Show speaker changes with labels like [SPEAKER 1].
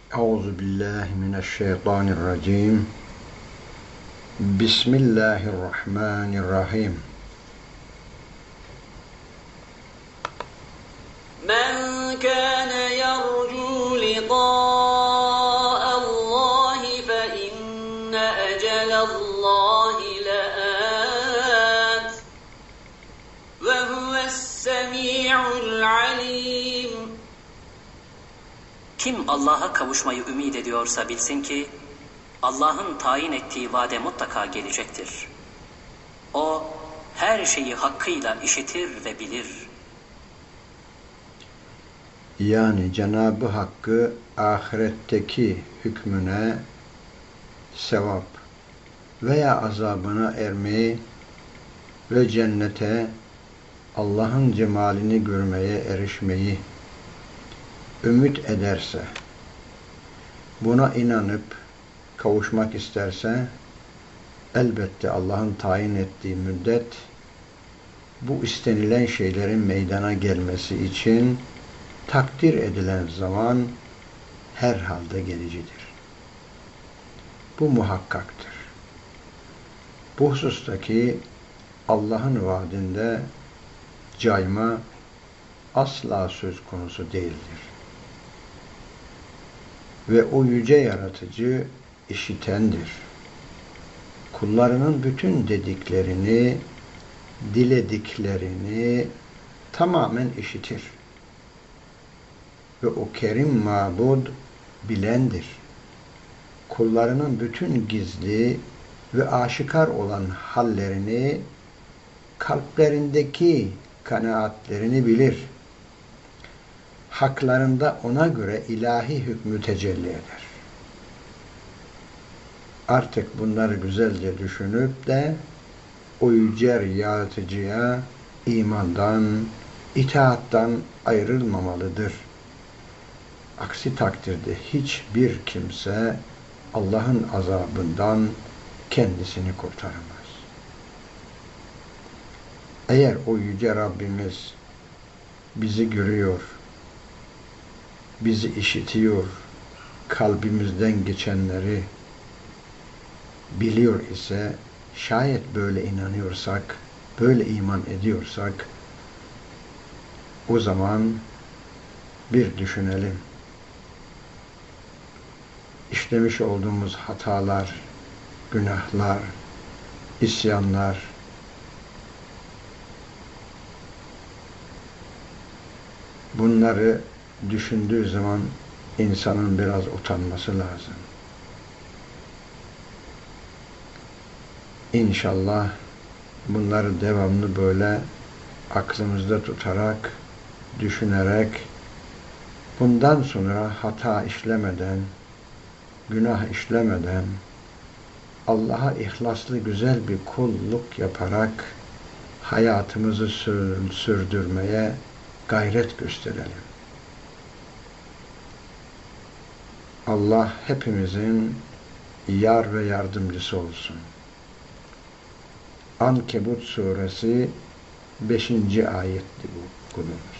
[SPEAKER 1] Euzubillahimineşşeytanirracim. Bismillahirrahmanirrahim.
[SPEAKER 2] Men kana yercu liqa'allahi fe inne ecelallahi la'at ve huves-semi'ul alim.
[SPEAKER 3] Kim Allah'a kavuşmayı ümit ediyorsa bilsin ki Allah'ın tayin ettiği vade mutlaka gelecektir. O her şeyi hakkıyla işitir ve bilir.
[SPEAKER 1] Yani Cenab-ı Hakk'ı ahiretteki hükmüne, sevap veya azabına ermeyi ve cennete, Allah'ın cemalini görmeye erişmeyi ümit ederse, buna inanıp kavuşmak isterse, elbette Allah'ın tayin ettiği müddet bu istenilen şeylerin meydana gelmesi için takdir edilen zaman herhalde gelicidir. Bu muhakkaktır. Bu husustaki Allah'ın vaadinde cayma asla söz konusu değildir. Ve o yüce yaratıcı işitendir. Kullarının bütün dediklerini, dilediklerini tamamen işitir. Ve o kerim mabud bilendir. Kullarının bütün gizli ve aşikar olan hallerini, kalplerindeki kanaatlerini bilir. Haklarında ona göre ilahi hükmü tecelli eder. Artık bunları güzelce düşünüp de o yüce yaratıcıya imandan, itaattan ayrılmamalıdır. Aksi takdirde hiçbir kimse Allah'ın azabından kendisini kurtaramaz. Eğer o yüce Rabbimiz bizi görüyor, bizi işitiyor, kalbimizden geçenleri biliyor ise, şayet böyle inanıyorsak, böyle iman ediyorsak, o zaman bir düşünelim. İşlemiş olduğumuz hatalar, günahlar, isyanlar, bunları düşündüğü zaman insanın biraz utanması lazım. İnşallah bunları devamlı böyle aklımızda tutarak, düşünerek, bundan sonra hata işlemeden, günah işlemeden, Allah'a ihlaslı güzel bir kulluk yaparak hayatımızı sürdürmeye gayret gösterelim. Allah hepimizin yar ve yardımcısı olsun. Ankebut suresi 5. ayetti bu konumuz.